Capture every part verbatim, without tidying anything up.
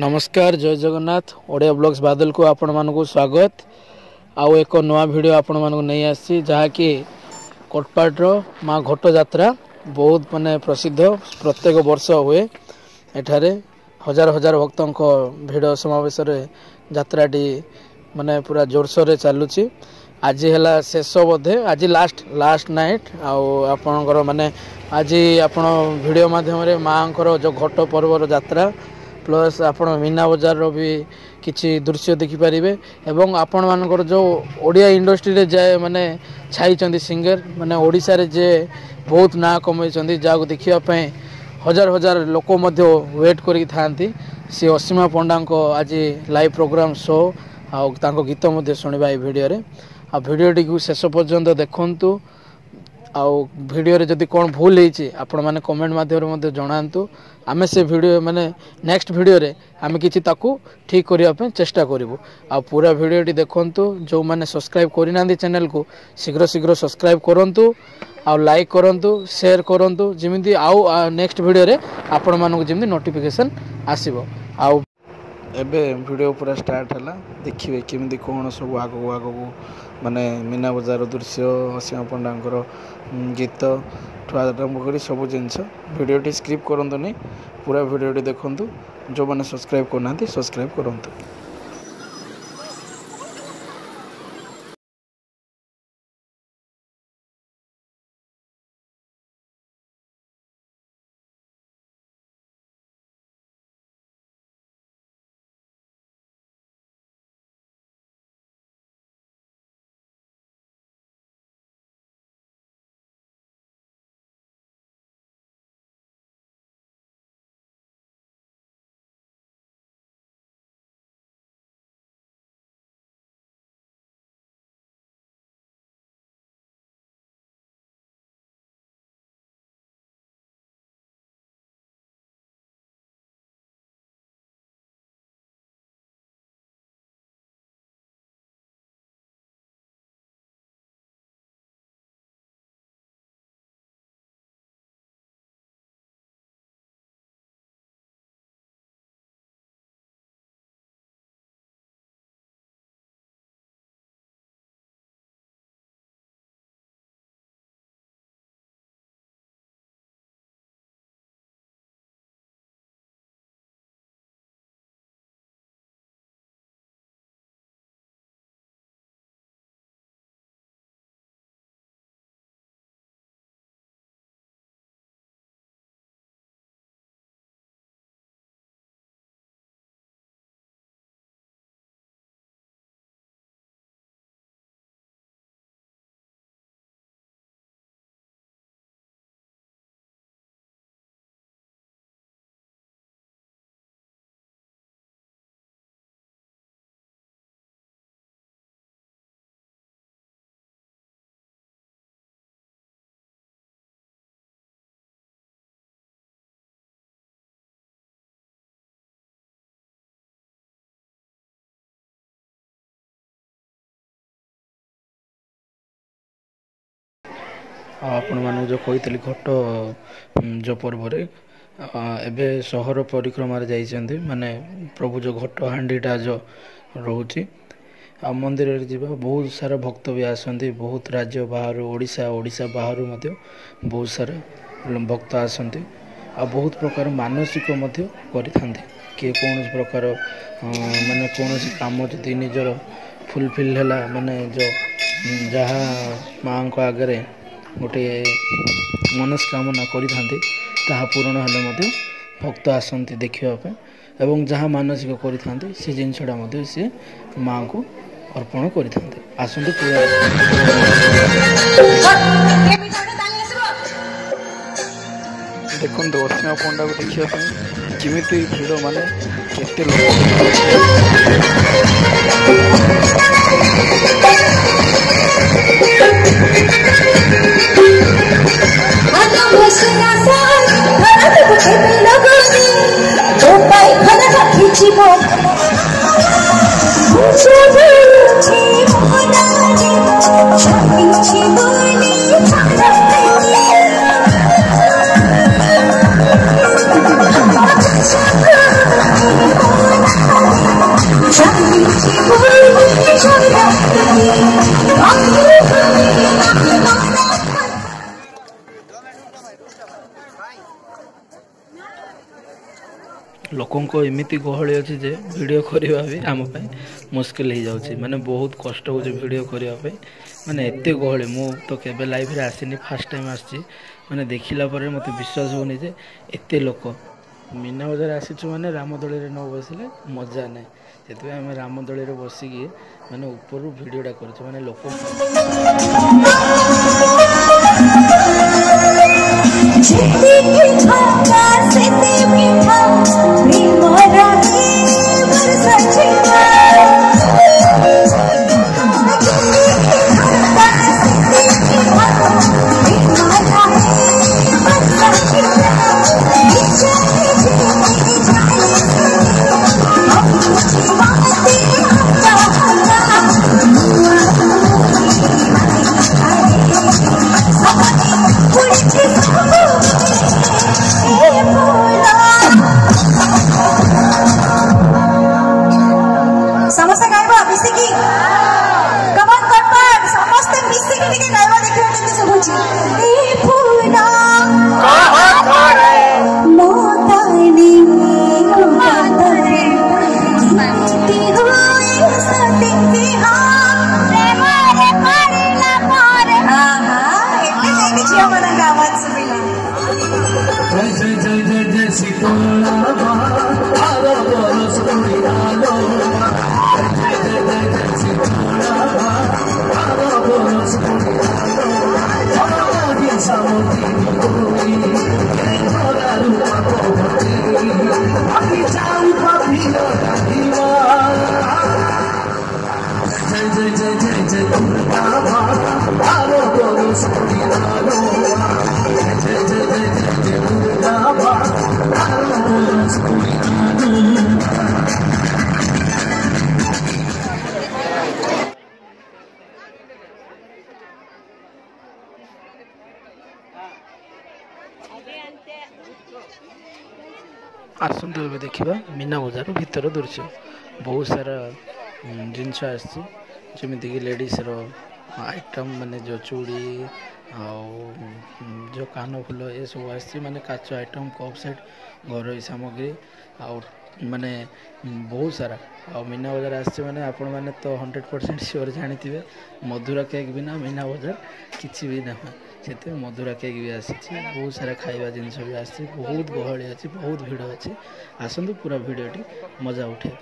नमस्कार जय जगन्नाथ ओडिया ब्लॉग्स बादल को आपण मानक स्वागत आउ एक नवा वीडियो आपण मानक नहीं आसी जहाँकि कोटपाड़ माँ घोट जात्रा बहुत माने प्रसिद्ध प्रत्येक वर्ष हुए एठारे हजार हजार भक्तों भिड़ समावेश यात्राटी माने पूरा जोरसोर चलुची आज है शेष बोधे आज लास्ट लास्ट नाइट आपणकर माने आज आपण वीडियो माध्यम माँ जो घोट पर्वर यात्रा प्लस आपण मीना बजार भी किसी दृश्य देखिपारे एवं आपण मानकर जो ओडिया इंडस्ट्री रे जाए माने छाई सिंगर माने ओडिशा रे जे बहुत ना कमाई जहाँ देखा हजार हजार लोक वेट करी थांती सी असीमा पंडा को आज लाइव प्रोग्राम शो आ गीत शुणा ये भिडियो रे आ भिडियोटी को शेष पर्यंत देखंतु आउ भिडियो रे जदि कौन भूल होती आपण मैंने कमेंट माध्यम जनातु आमे से भिडियो माने नेक्स्ट भिडियो रे आमे किछि ताकू ठीक करने चेष्टा करूँ आ पूरा भिडियोटी देखंतु जो मैंने सब्सक्राइब करना चैनल को शीघ्र शीघ्र सब्सक्राइब करंतु आ लाइक करंतु शेयर करंतु जिमिति आउ नेक्स्ट भिडियो रे आपण मानक जिमिति नोटिफिकेशन आसीबो आउ एबे वीडियो पूरा स्टार्ट है देखिए केमती कौन सब आगू आगू माने मीना बजार दृश्य असीमा पंडा गीत ठू आरंभ कर सब जिनस वीडियोटी स्क्रिप्ट करंतु नहीं पूरा वीडियोटी देखंतु जो मैंने सब्सक्राइब करना सब्सक्राइब करंतु। आपण मानक जो कही घोट जो पर्व एबे सहर परिक्रमा जाइछन्ति माने प्रभु जो घोट हांडीटा जो रोचे आ मंदिर रे जीवा बहुत सारा भक्त भी आसंती बहुत राज्य बाहर ओडिशा ओडिशा बाहर मध्य बहुत सारा भक्त आसंती आ बहुत प्रकार मानसिक मध्य करिथांते के कौन प्रकार माने कौन काम जदि निजर फुलफिल हैला माने जो जहाँ माँ को आगे गोटे मनस्कामना करिथांते ताहा पूर्ण हेले मध्य भक्त आसंती देखिबा एवं जहाँ मानसिक करिथांते से जिनसटा मध्य से माँ को अर्पण करिथांते आसंती पूरा देखो असीमा पंडा को देखा जिमिति भिड़ माने केते Oh लोकों को एमती गहली अच्छी जे वीडियो करवा भी आम मुस्किल हो जाऊँगी माने बहुत कष्ट हो वीडियो करने माने एत गहली मु तो केबे लाइव रे आसीनी फास्ट टाइम आसी माने देखिला पर मत विश्वास होनी जे एत लोक मीना बजार आसीचु माने रामदोली रे न बसिले मजा ना से आम रामदोली रे बसिकी माने ऊपर वीडियोटा कर माने लोक आसतु ए देखा मीना बजार भीतर दृश्य बहुत सारा जिनस आमती कि लेडीज रो आइटम माने जो चूड़ी जो कान फुल ये सब आसी माने काच आइटम कप सेट घर सामग्री और माने बहुत सारा आ मीना बजार आसी माने आपण माने तो हंड्रेड परसेंट श्योर जानी मधुरा केक बिना मीना बजार किसी भी ना से मधुरा केक भी आसी बहुत सारा खाଇବା जिनस भी आसी बहुत गहली अच्छी बहुत भिड़ अच्छी आसतु पूरा भिडटी मजा उठे।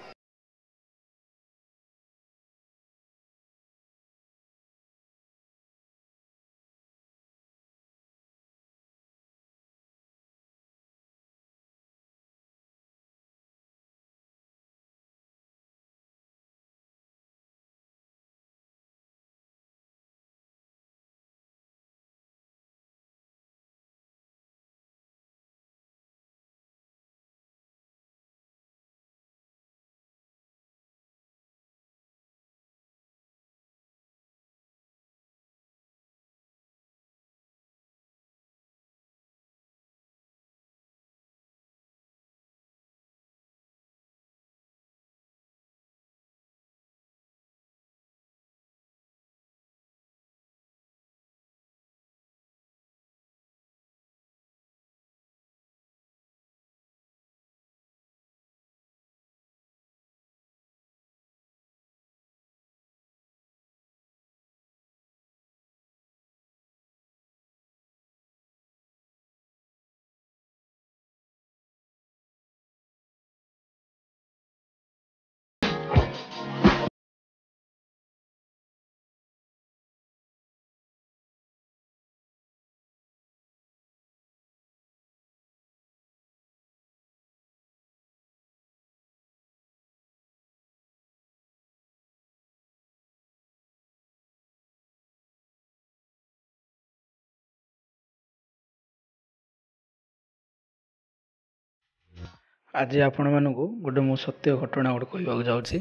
आज आपण मानक गोटे मो सत्य घटना गोटे कहवाक जाऊँगी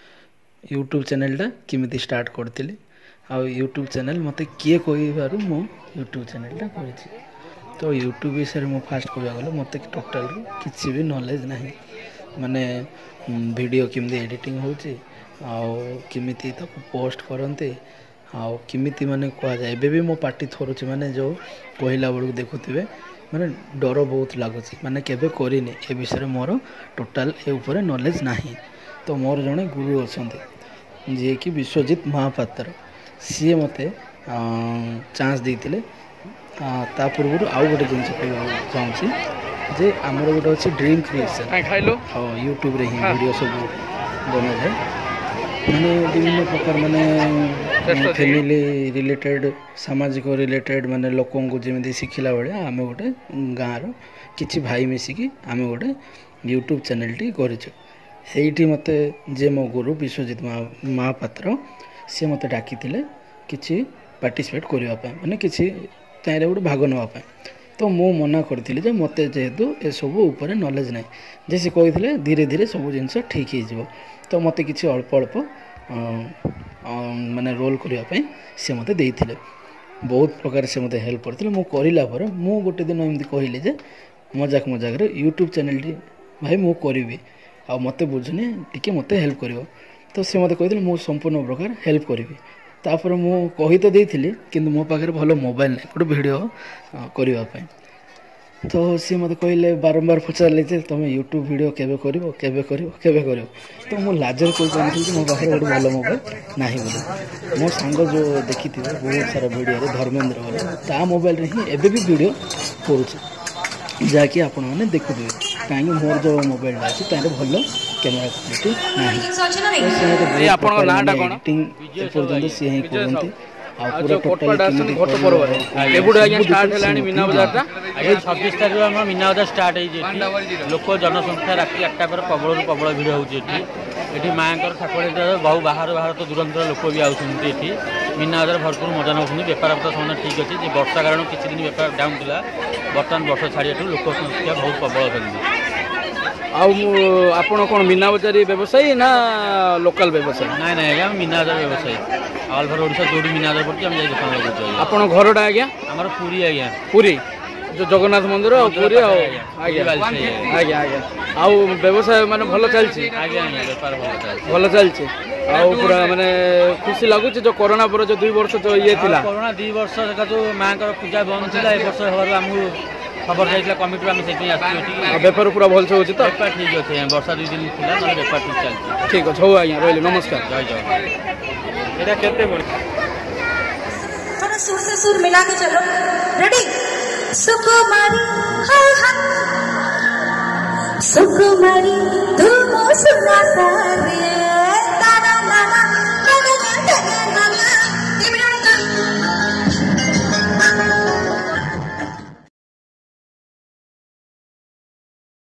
यूट्यूब चैनलटा किमिति स्टार्ट करती आ यूट्यूब चैनल मते किए कहबारू मो यूट्यूब चैनलटा करी तो यूट्यूब विषय में फास्ट कहवा गले मते टोटाल किसी भी नॉलेज नहीं माने वीडियो किमिति एडिटिंग होची आउ किमिति ताको पोस्ट करते आउ किमिति माने कह जाए एबे भी मो पार्टी थरुची माने जो कहला बेलू देखुथिबे माने डर बहुत लगुच माने केबे करिनी ए विषय मोर टोटाल ए ऊपर नॉलेज नाही। तो मोर जड़े गुरु अच्छा जी कि विश्वजीत महापात्र सी मते चांस देते ता पूर्व आउ गोटे जिन चाहूँगी जे आमर गोटे अच्छे ड्रीम क्रिएशन हाँ यूट्यूब रे ही वीडियो सब बना जाए माने विभिन्न प्रकार माने फैमिली रिलेटेड सामाजिक रिलेटेड माने लोकों को जमी शिखला बेले आम गोटे गाँव किछि भाई मिसिकी आम गोटे यूट्यूब चैनल टी करी मते जे मो गुरु विश्वजीत महापात्र सी मते डाकी किछि पार्टिसिपेट करने माने किछि ताइरे गोटे भाग नापी तो मु मना करी जे मते जेहेतु ए सब ऊपर नॉलेज ना जे सी कही धीरे धीरे सब जिनस ठीक हो तो मत किसी अल्प अल्प माने रोल करने सी मते देइथिले बहुत प्रकार से मते हेल्प करथिले मु करिला पर मु गोटे दिन एमती कहली जे मजाक मजाक रे यूट्यूब चैनल टी भाई मु करिवि आ मते बुझनी टिके मते हेल्प करिवो तो से मते कहिथिले मु संपूर्ण प्रकार हेल्प करिवि तापर मु कहि तो देइथिली किंतु मो पाखरे भलो मोबाइल नै गोटे वीडियो करिवा पय तो सी मत कहले बारंबार पचारे जे तुम यूट्यूब वीडियो केबे करिवो केबे करिवो केबे करिवो तो मो लाजर कोइ कि मो पाखरे गोटे भलो मोबाइल नाही बोले मो सांग जो देखिथिबे बहुत सारा वीडियो रे धर्मेंद्र बोले ता मोबाइल रे ही एबे भी वीडियो करूछ जाकि आपण माने देखुबे काहे मोर जो मोबाइल अछि तारे भलो कैमरा क्वालिटी नाही आपण नाटा कोन पर्यंत सी ही करंती आ पूरा टोटल घट पर्व एबुड आज्ञा स्टार्ट हेलानी मीना बजारटा आज्ञा छब्बीस तारिख हम मीना बजार स्टार्ट होई जेठी लोक जनसंख्या राति आठटा पर प्रबल प्रबल भिड़ होउची एठी एठी मांकर ठाकुर बहु बाहर बाहर तो दूरंतर लोक भी आउछन्ती एठी मीना बजार भरपूर मजा नउछन्ती व्यापार पत्र सब ठीक अछि जे वर्षा कारण किछि दिन व्यापार डाउन थिला वर्तमान वर्षा छाड़ियाठू लोक संख्या बहुत प्रबल होउछन्ती आपण कोन मीना बजारी व्यवसायी ना लोकल व्यवसायी ना ना आज्ञा मीना बजार व्यवसायी ऑल ओवर ओडिशा जोड़ी मीना बजार पड़ती हम जाई दुकान लगे आपण घरडा आज्ञा हमर पूरी आज्ञा पूरी जो जगन्नाथ मंदिर और पूरी आज्ञा आज्ञा आज्ञा आउ व्यवसाय माने भलो चलछि आज्ञा आज्ञा व्यापार भलो चलछि भलो चलछि आउ पूरा माने खुशी लागुछि जो कोरोना पर जो दो वर्ष जो ये थिला कोरोना दो वर्ष का जो मांकर पूजा बंद थिला ए वर्ष हवार हमहु खबर जाइला कमिटी में सेठी आछि एठी व्यापार पूरा भल से होछि तो व्यापार ठीक अछि वर्षा दुई दिन थिला न व्यापार ठीक चलछि ठीक अछि हो आज्ञा रोइले नमस्कार जय जय एटा केते बोल थोड़ा सुर से सुर मिला के चलो रेडी सुकुमारी हाय हाय सुकुमारी तुम सुनाता रे